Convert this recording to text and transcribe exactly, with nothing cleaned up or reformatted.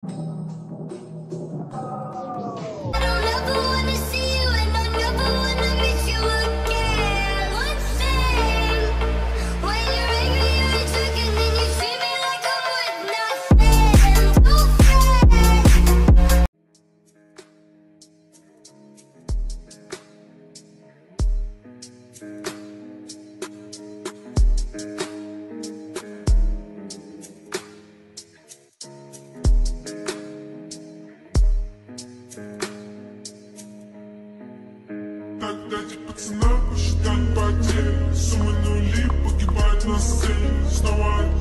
Дайте пацанам посчитать потери. Суммы нули погибают на сцене. Снова